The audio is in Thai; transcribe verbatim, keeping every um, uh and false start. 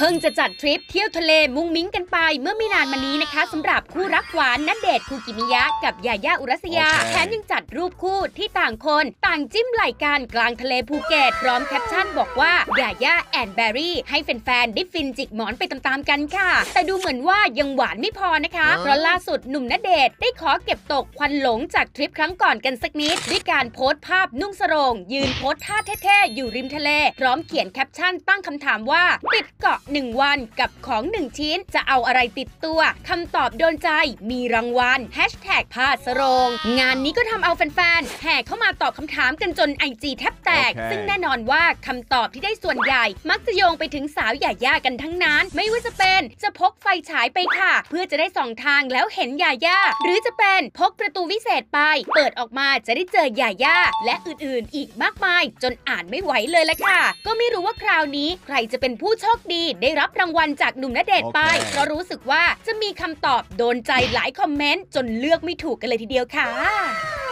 พิ่งจะจัดทริปเที่ยวทะเลมุ้งมิ้งกันไปเมื่อไม่นานมานี้นะคะสำหรับคู่รักหวานณเดชน์ คูกิมิยะกับยาย่าอุรัสยา okay. แถมยังจัดรูปคู่ที่ต่างคนต่างจิ้มไหล่กันกลางทะเลภูเก็ตพร้อมแคปชั่นบอกว่ายาย่าแอนแบรี่ให้แฟนๆได้ฟินจิกหมอนไปตามๆกันค่ะแต่ดูเหมือนว่ายังหวานไม่พอนะคะเพราะล่าสุดหนุ่มณเดชน์ได้ขอเก็บตกควันหลงจากทริปครั้งก่อนกันสักนิดด้วยการโพสต์ภาพนุ่งสรงยืนโพสท่าเท่ๆอยู่ริมทะเลพร้อมเขียนแคปชั่นตั้งคำถามว่าติดเกาะหนึ่งวันกับของหนึ่งชิ้นจะเอาอะไรติดตัวคำตอบโดนใจมีรางวัลแฮชแท็กผ้าสรงงานนี้ก็ทำเอาแฟนๆแห่เข้ามาตอบคำถามกันจนไอจีแทบแตก okay. ซึ่งแน่นอนว่าคำตอบที่ได้ส่วนใหญ่มักจะโยงไปถึงสาวหย่าย่ากันทั้งนั้นไม่ว่าจะเป็นจะพกไฟฉายไปค่ะเพื่อจะได้ส่องทางแล้วเห็นหย่าย่าหรือจะเป็นพกประตูวิเศษไปเปิดออกมาจะได้เจอหย่าย่าและอื่นๆอีกมากมายจนอ่านไม่ไหวเลยละค่ะก็ไม่รู้ว่าคราวนี้ใครจะเป็นผู้โชคดีได้รับรางวัลจากหนุ่มณเดชน์ไป okay. เพราะรู้สึกว่าจะมีคำตอบโดนใจหลายคอมเมนต์จนเลือกไม่ถูกกันเลยทีเดียวค่ะ